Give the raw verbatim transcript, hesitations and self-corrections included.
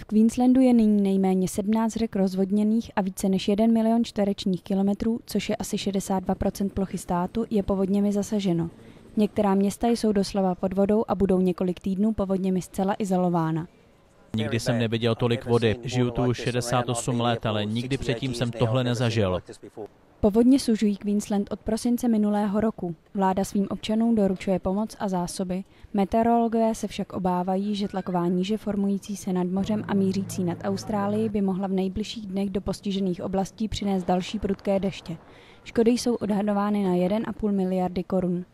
V Queenslandu je nyní nejméně sedmnáct řek rozvodněných a více než jeden milion čtverečních kilometrů, což je asi šedesát dva procent plochy státu, je povodněmi zasaženo. Některá města jsou doslova pod vodou a budou několik týdnů povodněmi zcela izolována. Nikdy jsem neviděl tolik vody, žiju tu už šedesát osm let, ale nikdy předtím jsem tohle nezažil. Povodně sužují Queensland od prosince minulého roku. Vláda svým občanům doručuje pomoc a zásoby. Meteorologové se však obávají, že tlaková níže formující se nad mořem a mířící nad Austrálii by mohla v nejbližších dnech do postižených oblastí přinést další prudké deště. Škody jsou odhadovány na jedna a půl miliardy korun.